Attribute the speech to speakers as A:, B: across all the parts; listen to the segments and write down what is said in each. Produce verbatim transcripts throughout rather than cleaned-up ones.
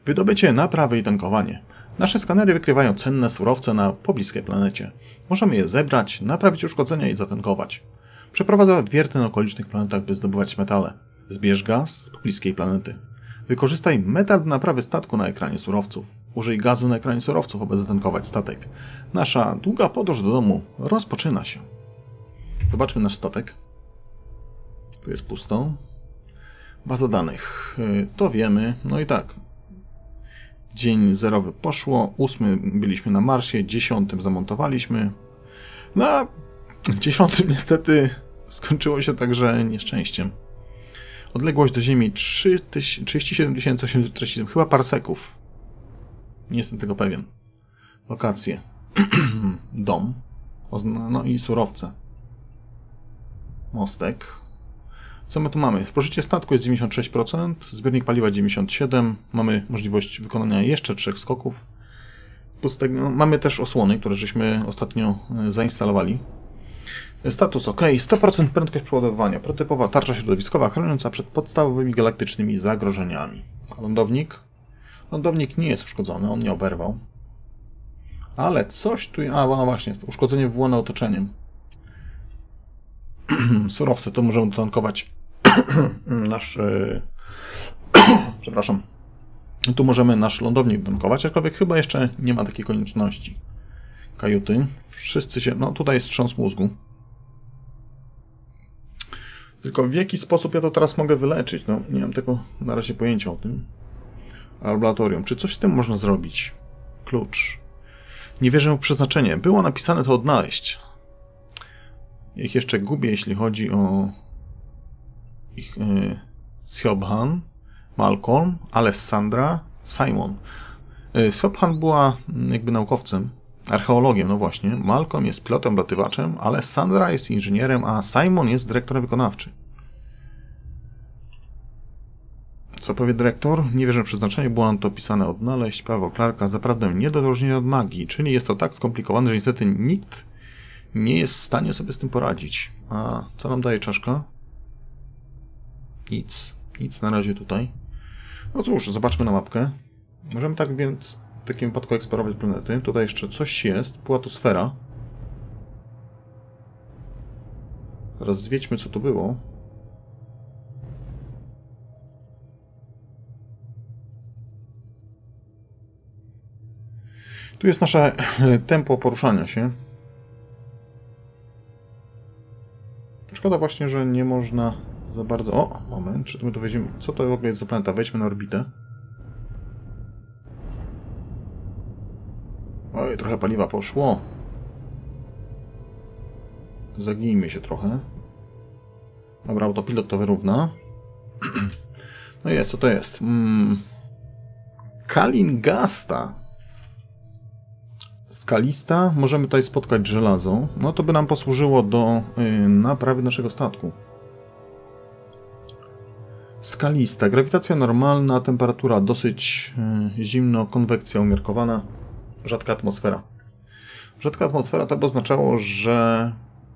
A: Wydobycie, naprawy i tankowanie. Nasze skanery wykrywają cenne surowce na pobliskiej planecie. Możemy je zebrać, naprawić uszkodzenia i zatankować. Przeprowadza wierty na okolicznych planetach, by zdobywać metale. Zbierz gaz z pobliskiej planety. Wykorzystaj metal do naprawy statku na ekranie surowców. Użyj gazu na ekranie surowców, aby zatankować statek. Nasza długa podróż do domu rozpoczyna się. Zobaczmy nasz statek. Tu jest pusto. Baza danych. To wiemy. No i tak. Dzień zerowy poszło. Ósmy byliśmy na Marsie. Dziesiątym zamontowaliśmy. No a dziesiątym niestety skończyło się także nieszczęściem. Odległość do Ziemi trzydzieści siedem tysięcy osiemset czterdzieści siedem. Chyba parseków. Nie jestem tego pewien. Lokacje. Dom. No i surowce. Mostek. Co my tu mamy? Spożycie statku jest dziewięćdziesiąt sześć procent, zbiornik paliwa dziewięćdziesiąt siedem procent. Mamy możliwość wykonania jeszcze trzech skoków. Pustego. Mamy też osłony, które żeśmy ostatnio zainstalowali. Status OK. sto procent prędkość przeładowywania. Prototypowa tarcza środowiskowa chroniąca przed podstawowymi galaktycznymi zagrożeniami. Lądownik. Lądownik nie jest uszkodzony, on nie oberwał. Ale coś tu... A, no właśnie, jest uszkodzenie wywołane otoczeniem. Surowce, to możemy dotankować nasz... Yy... Przepraszam. Tu możemy nasz lądownik dotankować, aczkolwiek chyba jeszcze nie ma takiej konieczności. Kajuty. Wszyscy się... No, tutaj jest wstrząs mózgu. Tylko w jaki sposób ja to teraz mogę wyleczyć? No, nie mam tego na razie pojęcia o tym. Laboratorium. Czy coś z tym można zrobić? Klucz. Nie wierzę w przeznaczenie. Było napisane to odnaleźć. Ich jeszcze gubię, jeśli chodzi o ich yy, Siobhan, Malcolm, Alessandra, Simon. Yy, Siobhan była jakby naukowcem, archeologiem, no właśnie. Malcolm jest pilotem, latywaczem, Alessandra jest inżynierem, a Simon jest dyrektorem wykonawczym. Co powie dyrektor? Nie wierzę w przeznaczenie, było nam to pisane odnaleźć. Prawo Clarka, zaprawdę nie do odróżnienia od magii, czyli jest to tak skomplikowane, że niestety nikt nie jest w stanie sobie z tym poradzić. A co nam daje czaszka? Nic. Nic na razie tutaj. No cóż, zobaczmy na mapkę. Możemy tak więc w takim wypadku eksplorować planety. Tutaj jeszcze coś jest. Była tu sfera. Teraz zwiedźmy, co tu było. Tu jest nasze tempo poruszania się. Szkoda właśnie, że nie można za bardzo... O, moment, czy to my tu wejdziemy... Co to w ogóle jest za planeta? Wejdźmy na orbitę. Oj, trochę paliwa poszło. Zagnijmy się trochę. Dobra, autopilot to wyrówna. No jest, co to jest? Mm. Kalingasta. Skalista. Możemy tutaj spotkać żelazo. No to by nam posłużyło do yy, naprawy naszego statku. Skalista. Grawitacja normalna, temperatura dosyć yy, zimno, konwekcja umiarkowana, rzadka atmosfera. Rzadka atmosfera to by oznaczało, że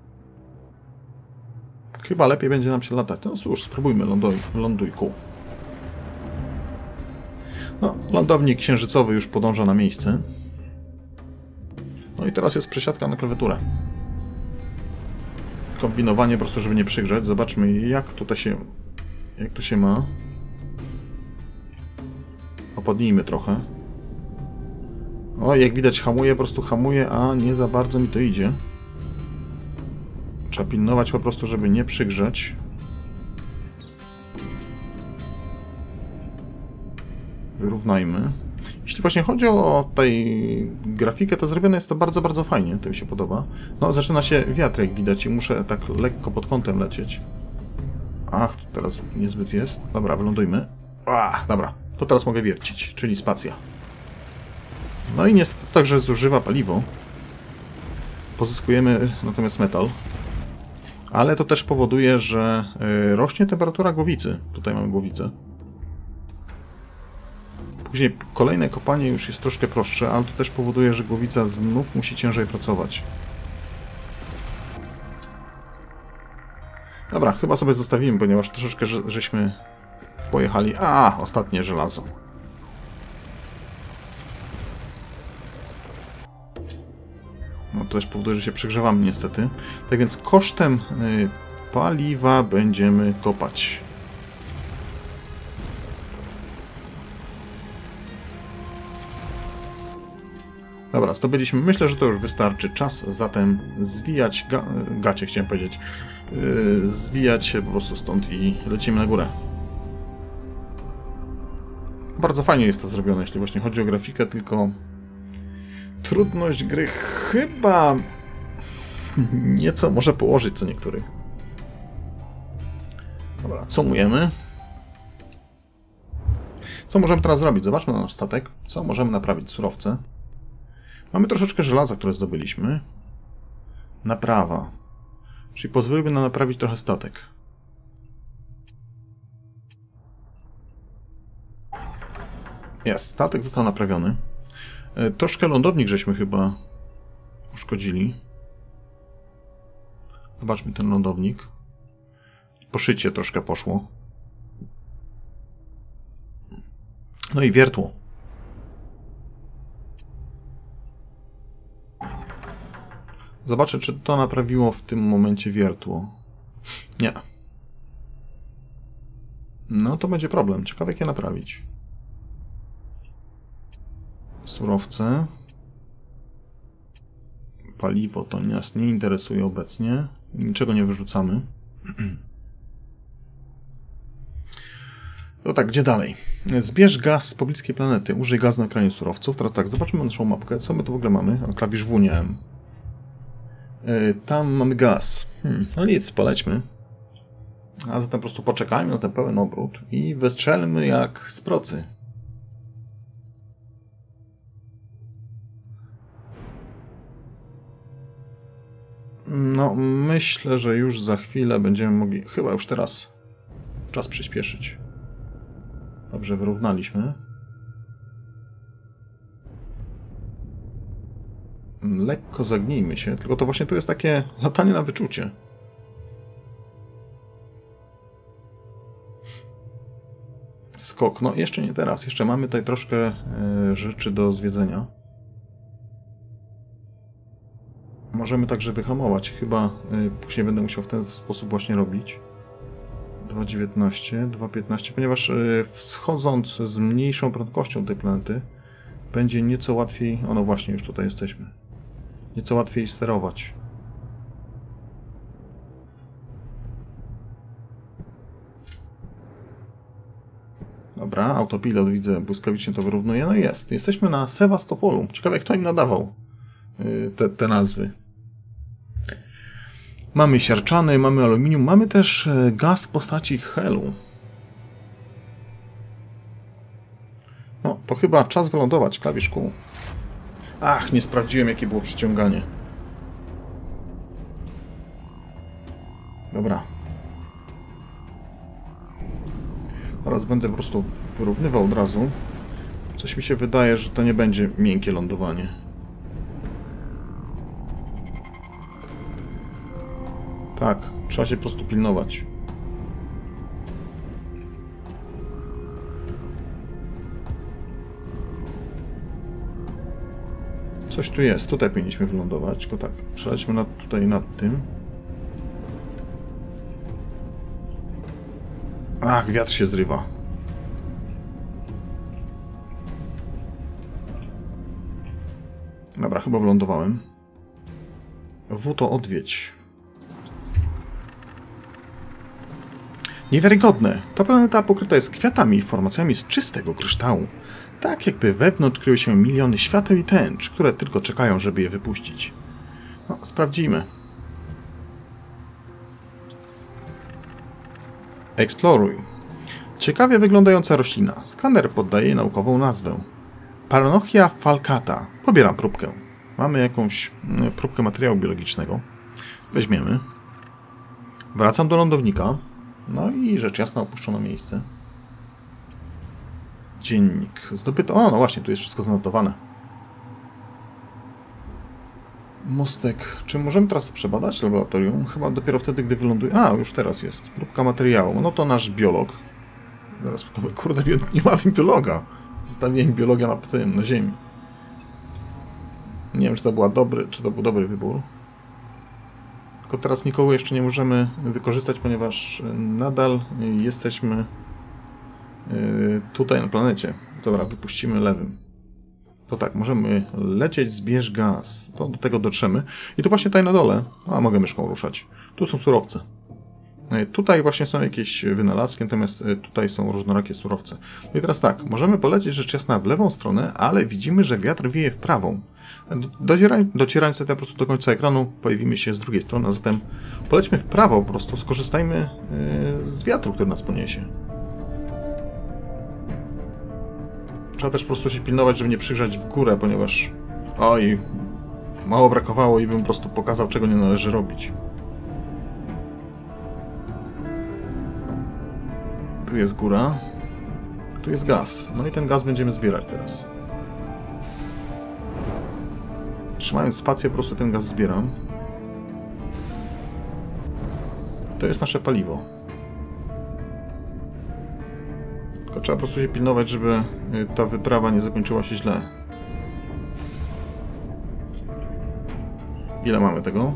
A: chyba lepiej będzie nam się latać. No cóż, spróbujmy, ląduj, lądujku. No, lądownik księżycowy już podąża na miejsce. No i teraz jest przesiadka na klawiaturę. Kombinowanie po prostu, żeby nie przygrzeć. Zobaczmy, jak tutaj się... Jak to się ma. Opodnijmy trochę. O, jak widać hamuje, po prostu hamuje, a nie za bardzo mi to idzie. Trzeba pilnować po prostu, żeby nie przygrzeć. Wyrównajmy. Jeśli właśnie chodzi o tej grafikę, to zrobione jest to bardzo, bardzo fajnie. To mi się podoba. No, zaczyna się wiatr, jak widać, i muszę tak lekko pod kątem lecieć. Ach, tu teraz niezbyt jest. Dobra, wylądujmy. Ach, dobra. To teraz mogę wiercić, czyli spacja. No i niestety także zużywa paliwo. Pozyskujemy natomiast metal. Ale to też powoduje, że rośnie temperatura głowicy. Tutaj mamy głowicę. Później kolejne kopanie już jest troszkę prostsze, ale to też powoduje, że głowica znów musi ciężej pracować. Dobra, chyba sobie zostawimy, ponieważ troszeczkę że, żeśmy pojechali. A, ostatnie żelazo. to też powoduje, że się przegrzewamy niestety. Tak więc kosztem y, paliwa będziemy kopać. Dobra, zdobyliśmy. Myślę, że to już wystarczy. Czas zatem zwijać ga gacie, chciałem powiedzieć. Yy, zwijać się po prostu stąd i lecimy na górę. Bardzo fajnie jest to zrobione, jeśli właśnie chodzi o grafikę, tylko trudność gry chyba nieco może położyć co niektórych. Dobra, sumujemy. Co możemy teraz zrobić? Zobaczmy na nasz statek. Co możemy naprawić? Surowce. Mamy troszeczkę żelaza, które zdobyliśmy. Naprawa. Czyli pozwoliłby nam naprawić trochę statek. Jest, statek został naprawiony. Troszkę lądownik żeśmy chyba uszkodzili. Zobaczmy ten lądownik. Poszycie troszkę poszło. No i wiertło. Zobaczę, czy to naprawiło w tym momencie wiertło. Nie. No to będzie problem. Ciekawe, jak je naprawić. Surowce. Paliwo to nas nie interesuje obecnie. Niczego nie wyrzucamy. No tak, gdzie dalej? Zbierz gaz z pobliskiej planety. Użyj gazu na ekranie surowców. Teraz tak, zobaczmy naszą mapkę. Co my tu w ogóle mamy? O, klawisz W nie M. Yy, tam mamy gaz. Hmm, no nic, polećmy. A zatem po prostu poczekajmy na ten pełen obrót i wystrzelmy jak z procy. No, myślę, że już za chwilę będziemy mogli... Chyba już teraz czas przyspieszyć. Dobrze, wyrównaliśmy. Lekko zagnijmy się, tylko to właśnie tu jest takie latanie na wyczucie. Skok. No, jeszcze nie teraz. Jeszcze mamy tutaj troszkę e, rzeczy do zwiedzenia. Możemy także wyhamować. Chyba y, później będę musiał w ten sposób właśnie robić. dwa dziewiętnaście, dwa piętnaście, ponieważ y, wschodząc z mniejszą prędkością tej planety będzie nieco łatwiej... O no właśnie, już tutaj jesteśmy. Nieco łatwiej sterować. Dobra, autopilot widzę, błyskawicznie to wyrównuje. No jest, jesteśmy na Sewastopolu. Ciekawe, kto im nadawał y, te, te nazwy. Mamy siarczany, mamy aluminium, mamy też gaz w postaci helu. No, to chyba czas wylądować, klawisz Q. Ach, nie sprawdziłem, jakie było przyciąganie. Dobra. Teraz będę po prostu wyrównywał od razu. Coś mi się wydaje, że to nie będzie miękkie lądowanie. Tak, trzeba się po prostu pilnować. Coś tu jest, tutaj powinniśmy wylądować, tylko tak, przelećmy nad, tutaj nad tym. Ach, wiatr się zrywa. Dobra, chyba wylądowałem. W to odwiedź. Niewiarygodne! Ta planeta pokryta jest kwiatami i formacjami z czystego kryształu. Tak jakby wewnątrz kryły się miliony świateł i tęcz, które tylko czekają, żeby je wypuścić. No, sprawdzimy. Eksploruj. Ciekawie wyglądająca roślina. Skaner poddaje jej naukową nazwę. Paranochia falcata. Pobieram próbkę. Mamy jakąś próbkę materiału biologicznego. Weźmiemy. Wracam do lądownika. No i rzecz jasna opuszczono miejsce. Dziennik. Zdobyto... O, no właśnie, tu jest wszystko zanotowane. Mostek. Czy możemy teraz przebadać laboratorium? Chyba dopiero wtedy, gdy wyląduje... A, już teraz jest. Próbka materiału. No to nasz biolog. Zaraz, kurde, nie ma biologa. Zostawiłem biologa na tym, na ziemi. Nie wiem, czy to, była dobry, czy to był dobry wybór. Tylko teraz nikogo jeszcze nie możemy wykorzystać, ponieważ nadal jesteśmy tutaj na planecie. Dobra, wypuścimy lewym. To tak, możemy lecieć, zbierz gaz. To do tego dotrzemy. I tu właśnie tutaj na dole, a mogę myszką ruszać. Tu są surowce. Tutaj właśnie są jakieś wynalazki, natomiast tutaj są różnorakie surowce. No i teraz tak, możemy polecieć rzecz jasna w lewą stronę, ale widzimy, że wiatr wieje w prawą. Docierając tutaj po prostu do końca ekranu, pojawimy się z drugiej strony, a zatem polećmy w prawo po prostu, skorzystajmy z wiatru, który nas poniesie. Trzeba też po prostu się pilnować, żeby nie przygrzać w górę, ponieważ oj, mało brakowało i bym po prostu pokazał, czego nie należy robić. Tu jest góra, tu jest gaz. No i ten gaz będziemy zbierać teraz. Trzymając spację, po prostu ten gaz zbieram. To jest nasze paliwo. Tylko trzeba po prostu się pilnować, żeby ta wyprawa nie zakończyła się źle. Ile mamy tego?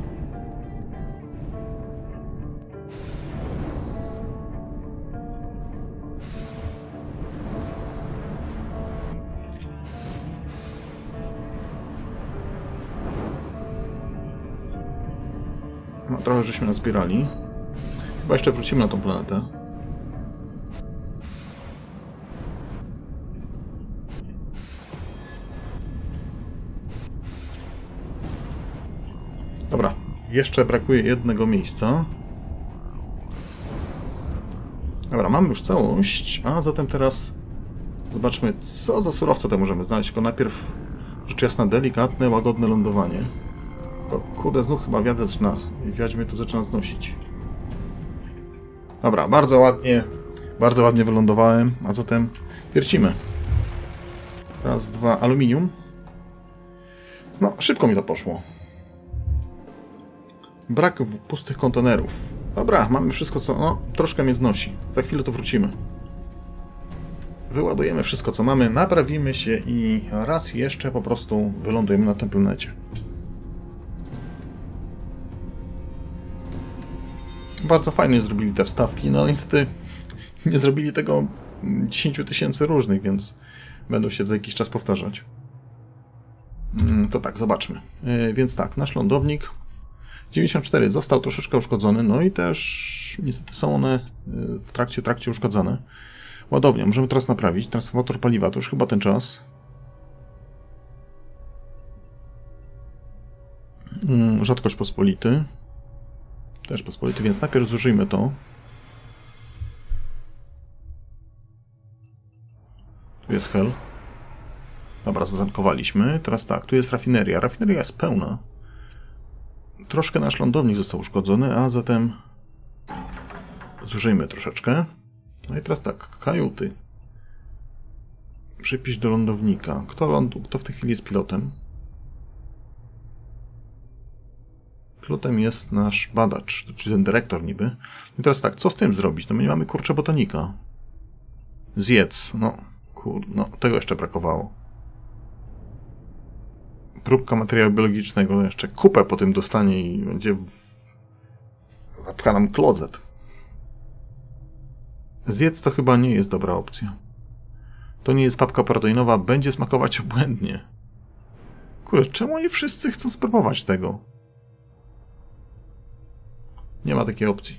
A: No, trochę żeśmy nazbierali. Chyba jeszcze wrócimy na tą planetę. Dobra, jeszcze brakuje jednego miejsca. Dobra, mamy już całość, a zatem teraz zobaczmy, co za surowce to możemy znaleźć. Tylko najpierw, rzecz jasna, delikatne, łagodne lądowanie. O kurde, znów chyba wiatr zaczyna, wiatr mnie tu zaczyna znosić. Dobra, bardzo ładnie, bardzo ładnie wylądowałem, a zatem wiercimy. Raz, dwa, aluminium. No, szybko mi to poszło. Brak pustych kontenerów. Dobra, mamy wszystko, co... No, troszkę mnie znosi. Za chwilę to wrócimy. Wyładujemy wszystko, co mamy, naprawimy się i raz jeszcze po prostu wylądujemy na tym planecie. Bardzo fajnie zrobili te wstawki, no niestety nie zrobili tego dziesięć tysięcy różnych, więc będą się za jakiś czas powtarzać. To tak, zobaczmy. Więc tak, nasz lądownik dziewięćdziesiąt cztery został troszeczkę uszkodzony, no i też niestety są one w trakcie, trakcie uszkodzone. Ładownia, możemy teraz naprawić. Transformator paliwa, to już chyba ten czas. Rzadkość pospolity. Też pospolity, więc najpierw zużyjmy to. Tu jest hel. Dobra, zatankowaliśmy. Teraz tak, tu jest rafineria. Rafineria jest pełna. Troszkę nasz lądownik został uszkodzony, a zatem zużyjmy troszeczkę. No i teraz tak, kajuty. Przypisz do lądownika. Kto, lądu, kto w tej chwili jest pilotem? Pilotem jest nasz badacz, czyli ten dyrektor niby. I teraz tak, co z tym zrobić? No my nie mamy kurczę botonika. Zjedz. No, kur... no tego jeszcze brakowało. Próbka materiału biologicznego, jeszcze kupę po tym dostanie i będzie zapcha nam klozet. Zjedz to chyba nie jest dobra opcja. To nie jest papka proteinowa, będzie smakować obłędnie. Kurde, czemu oni wszyscy chcą spróbować tego? Nie ma takiej opcji.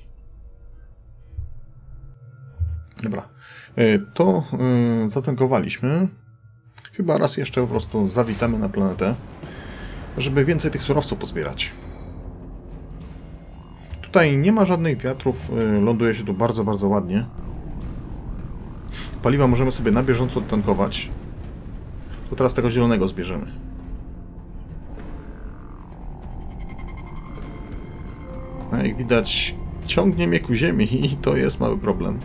A: Dobra. To zatankowaliśmy. Chyba raz jeszcze po prostu zawitamy na planetę, żeby więcej tych surowców pozbierać. Tutaj nie ma żadnych wiatrów, ląduje się tu bardzo, bardzo ładnie. Paliwa możemy sobie na bieżąco tankować. To teraz tego zielonego zbierzemy. No jak widać, ciągnie mnie ku ziemi i to jest mały problem.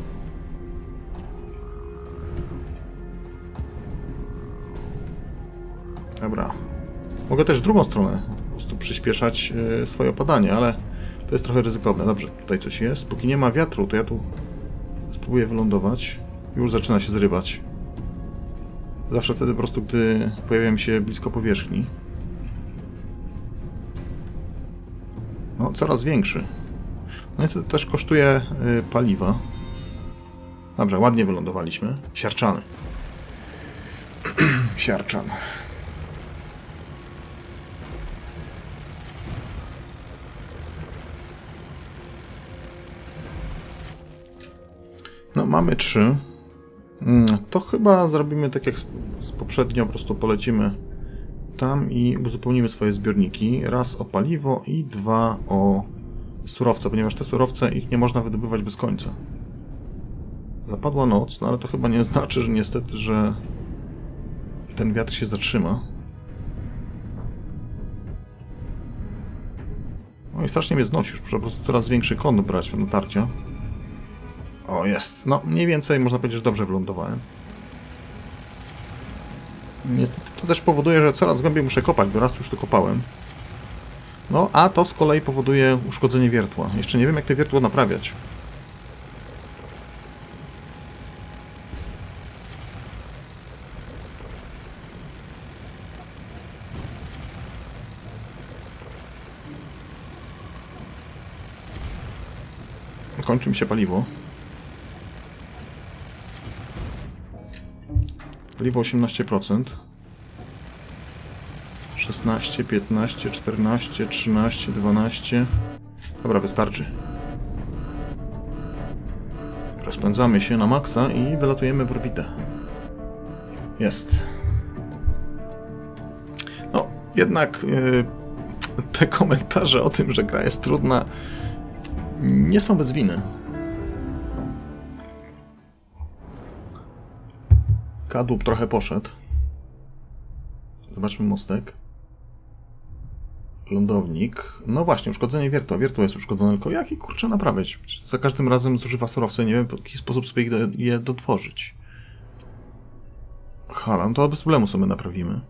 A: Dobra. Mogę też w drugą stronę po prostu przyspieszać swoje opadanie, ale to jest trochę ryzykowne. Dobrze, tutaj coś jest. Póki nie ma wiatru, to ja tu spróbuję wylądować. Już zaczyna się zrywać. Zawsze wtedy po prostu, gdy pojawiam się blisko powierzchni. No, coraz większy. No niestety też kosztuje y, paliwa. Dobrze, ładnie wylądowaliśmy. Siarczany. Siarczan. No, mamy trzy. To chyba zrobimy tak jak z poprzednio, po prostu polecimy tam i uzupełnimy swoje zbiorniki. Raz o paliwo i dwa o surowce, ponieważ te surowce ich nie można wydobywać bez końca. Zapadła noc, no ale to chyba nie znaczy, że niestety, że ten wiatr się zatrzyma. No i strasznie mnie znosi, już muszę po prostu coraz większy kąt brać na tarcia. O, jest. No, mniej więcej można powiedzieć, że dobrze wylądowałem. Niestety to też powoduje, że coraz głębiej muszę kopać, bo raz już to kopałem. No, a to z kolei powoduje uszkodzenie wiertła. Jeszcze nie wiem, jak te wiertło naprawiać. Kończy mi się paliwo. Paliwo osiemnaście procent. szesnaście, piętnaście, czternaście, trzynaście, dwanaście. Dobra, wystarczy. Rozpędzamy się na maksa i wylatujemy w orbitę. Jest. No, jednak yy, te komentarze o tym, że gra jest trudna, nie są bez winy. Kadłub trochę poszedł. Zobaczmy mostek. Lądownik. No właśnie, uszkodzenie wiertła. Wiertło jest uszkodzone, tylko jak je kurczę naprawiać? Za każdym razem zużywa surowce, nie wiem w jaki sposób sobie je dotworzyć. Hala, no to bez problemu sobie naprawimy.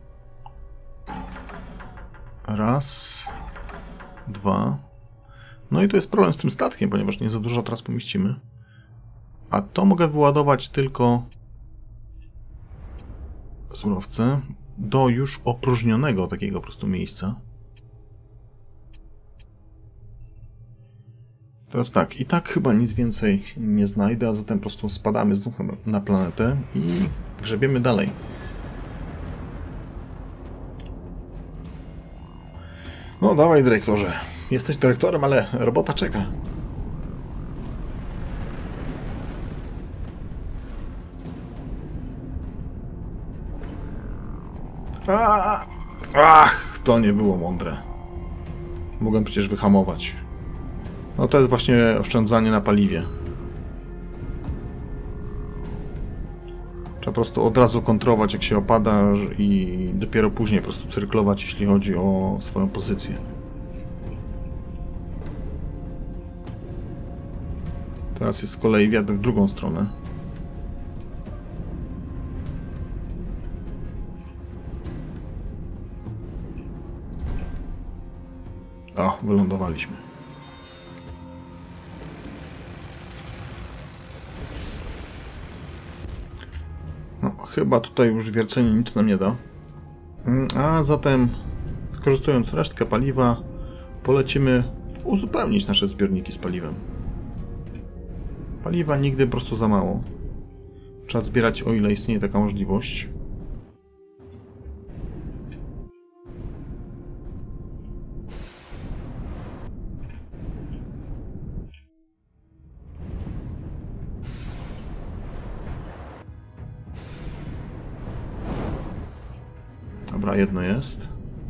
A: Raz. Dwa. No i tu jest problem z tym statkiem, ponieważ nie za dużo teraz pomieścimy. A to mogę wyładować tylko surowce do już opróżnionego takiego po prostu miejsca. Teraz tak, i tak chyba nic więcej nie znajdę, a zatem po prostu spadamy znów na planetę i grzebiemy dalej. No dawaj, dyrektorze. Jesteś dyrektorem, ale robota czeka. A, ach, to nie było mądre. Mogłem przecież wyhamować. No to jest właśnie oszczędzanie na paliwie. Trzeba po prostu od razu kontrolować, jak się opada i dopiero później po prostu cyrklować, jeśli chodzi o swoją pozycję. Teraz jest z kolei wiatr w drugą stronę. O, wylądowaliśmy. No, chyba tutaj już wiercenie nic nam nie da. A zatem, wykorzystując resztkę paliwa, polecimy uzupełnić nasze zbiorniki z paliwem. Paliwa nigdy po prostu za mało. Trzeba zbierać, o ile istnieje taka możliwość. Dobra, jedno jest.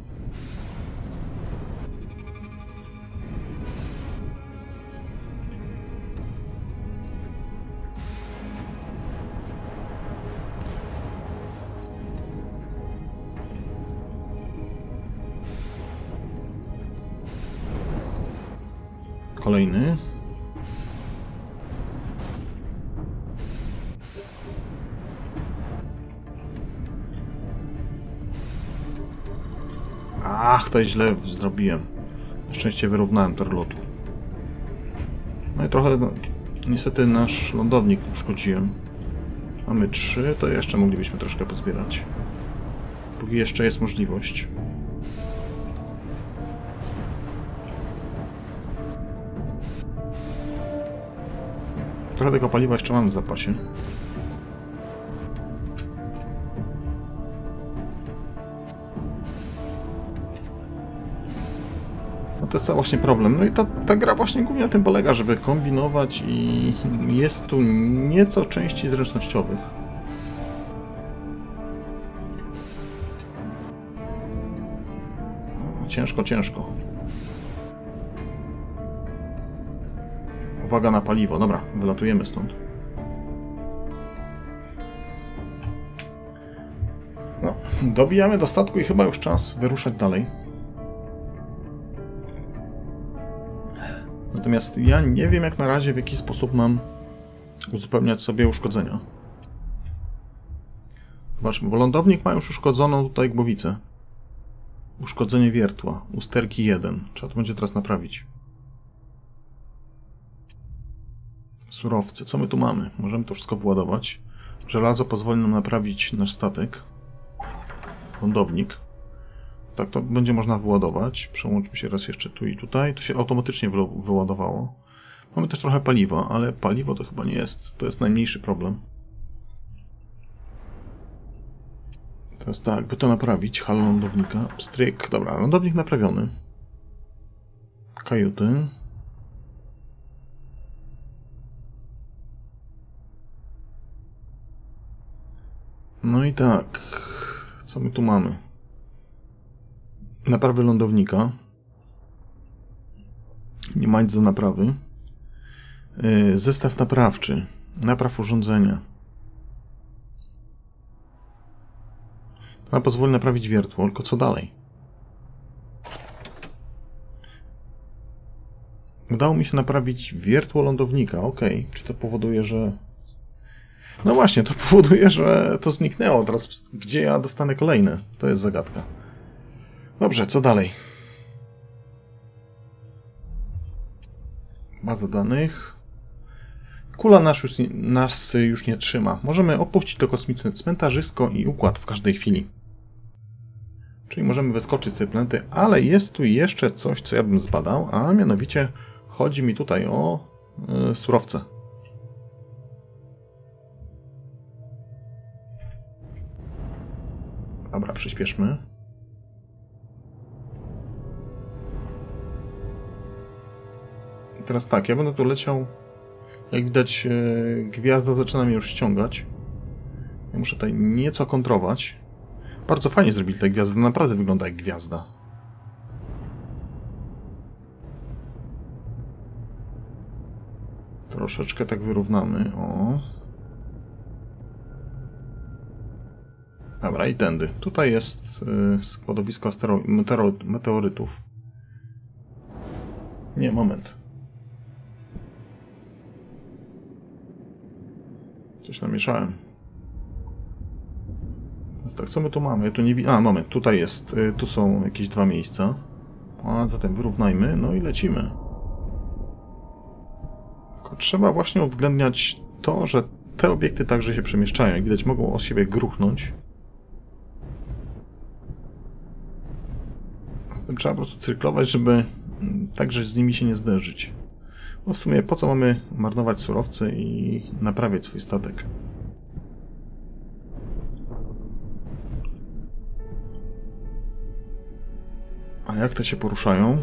A: Kolejny. Ach, to źle zrobiłem. Na szczęście wyrównałem tor lotu. No i trochę, no, niestety nasz lądownik uszkodziłem. Mamy trzy, to jeszcze moglibyśmy troszkę pozbierać. Póki jeszcze jest możliwość. trochę tego paliwa jeszcze mam w zapasie. No to jest właśnie problem. No i ta, ta gra właśnie głównie na tym polega, żeby kombinować i jest tu nieco części zręcznościowych. No, ciężko, ciężko. Uwaga na paliwo. Dobra, wylatujemy stąd. No, dobijamy do statku i chyba już czas wyruszać dalej. Natomiast ja nie wiem jak na razie, w jaki sposób mam uzupełniać sobie uszkodzenia. Zobaczmy, bo lądownik ma już uszkodzoną tutaj głowicę. Uszkodzenie wiertła, usterki jeden. Trzeba to będzie teraz naprawić. Surowce, co my tu mamy? Możemy to wszystko władować. Żelazo pozwoli nam naprawić nasz statek. Lądownik. Tak, to będzie można wyładować. Przełączmy się raz jeszcze tu i tutaj. To się automatycznie wy wyładowało. Mamy też trochę paliwa, ale paliwo to chyba nie jest. To jest najmniejszy problem. Teraz tak, by to naprawić. Halo lądownika. Pstryk. Dobra, lądownik naprawiony. Kajuty. No i tak. Co my tu mamy? Naprawy lądownika. Nie ma nic do naprawy. Yy, zestaw naprawczy. Napraw urządzenia. To pozwoli naprawić wiertło, tylko co dalej? Udało mi się naprawić wiertło lądownika. Ok. Czy to powoduje, że... No właśnie, to powoduje, że to zniknęło. Teraz gdzie ja dostanę kolejne? To jest zagadka. Dobrze, co dalej? Baza danych. Kula nas już, nas już nie trzyma. Możemy opuścić to kosmiczne cmentarzysko i układ w każdej chwili. Czyli możemy wyskoczyć z tej planety, ale jest tu jeszcze coś, co ja bym zbadał, a mianowicie chodzi mi tutaj o yy, surowce. Dobra, przyspieszmy. I teraz tak, ja będę tu leciał. Jak widać, yy, gwiazda zaczyna mnie już ściągać. Ja muszę tutaj nieco kontrować. Bardzo fajnie zrobili te gwiazdy, naprawdę wygląda jak gwiazda. Troszeczkę tak wyrównamy. O. Dobra, i tędy. Tutaj jest yy, składowisko meteorytów. Nie, moment. Coś namieszałem. Więc tak, co my tu mamy? Ja tu nie widzę. A, moment, tutaj jest. Yy, tu są jakieś dwa miejsca. A zatem wyrównajmy, no i lecimy. Tylko trzeba właśnie uwzględniać to, że te obiekty także się przemieszczają. Jak widać, mogą o siebie gruchnąć. Trzeba po prostu cyrklować, żeby także z nimi się nie zderzyć. Bo w sumie po co mamy marnować surowce i naprawiać swój statek? A jak te się poruszają?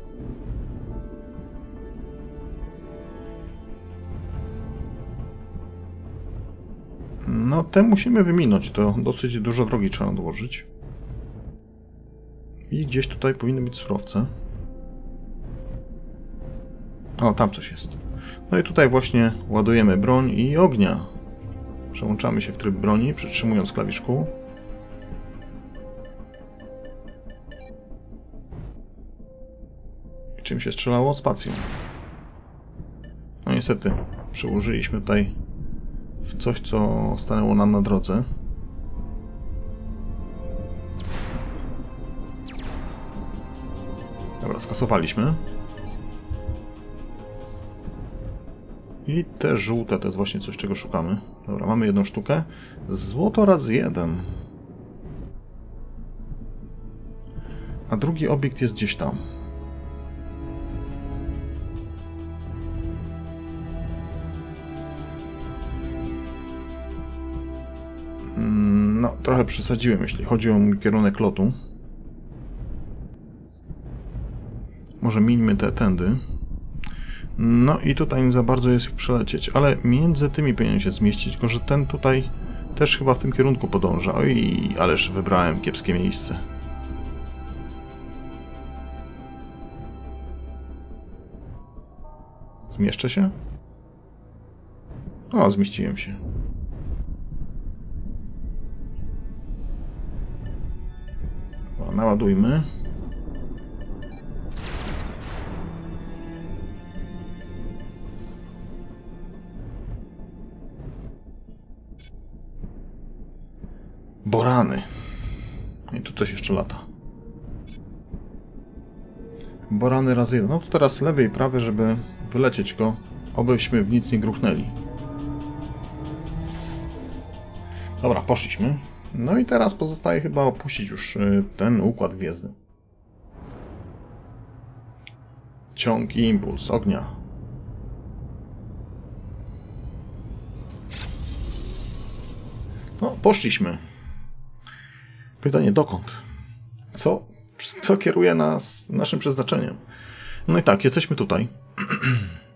A: No, te musimy wyminąć. To dosyć dużo drogi trzeba odłożyć. I gdzieś tutaj powinny być surowce. O, tam coś jest. No i tutaj właśnie ładujemy broń i ognia. Przełączamy się w tryb broni, przytrzymując klawisz kół. I czym się strzelało? Spacją. No niestety, przełożyliśmy tutaj w coś, co stanęło nam na drodze. Dobra, skasowaliśmy. I te żółte to jest właśnie coś, czego szukamy. Dobra, mamy jedną sztukę. Złoto razy jeden. A drugi obiekt jest gdzieś tam. No, trochę przesadziłem, jeśli chodzi o mój kierunek lotu. Może mińmy te tędy. No i tutaj nie za bardzo jest jak przelecieć, ale między tymi powinien się zmieścić, tylko że ten tutaj też chyba w tym kierunku podąża. Oj, ależ wybrałem kiepskie miejsce. Zmieszczę się? O, zmieściłem się. O, naładujmy. Borany. I tu coś jeszcze lata. Borany razy jeden. No to teraz lewy i prawy, żeby wylecieć go, obyśmy w nic nie gruchnęli. Dobra, poszliśmy. No i teraz pozostaje chyba opuścić już ten układ gwiezdny. Ciąg i impuls ognia. No, poszliśmy. Pytanie dokąd? Co? Co kieruje nas naszym przeznaczeniem? No i tak, jesteśmy tutaj.